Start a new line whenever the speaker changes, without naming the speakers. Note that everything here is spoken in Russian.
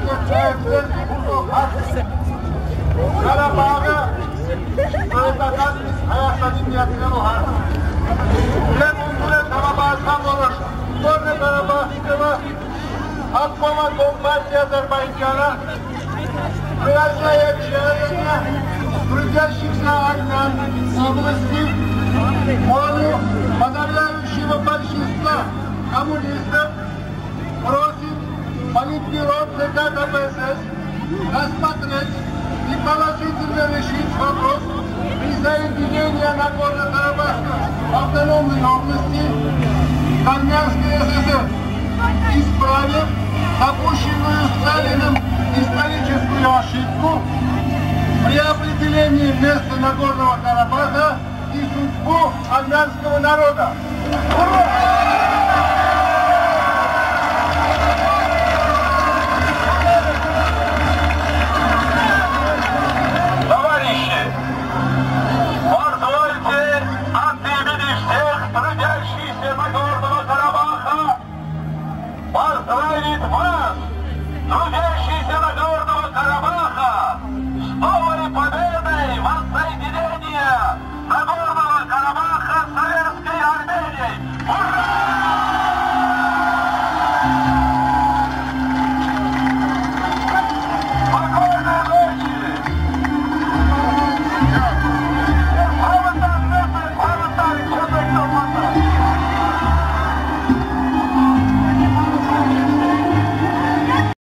Карабага Советական Hayatların yatırımı var. Ulan Karabağ Sambolur. Sonra Karabağ sistemi Akbaba Komparti Azerbaycan'a Kıyasaya Çeyreğine Türkiye Arkan области Мону подавляющего большинства коммунистов просит Политбюро ЦК КПСС рассмотреть и положительно решить вопрос присоединения Нагорно-Карабахской автономной области к Армянской ССР, исправив допущенную Сталиным историческую ошибку при определении места Нагорного Карабаха и судьбу армянского народа. Ура!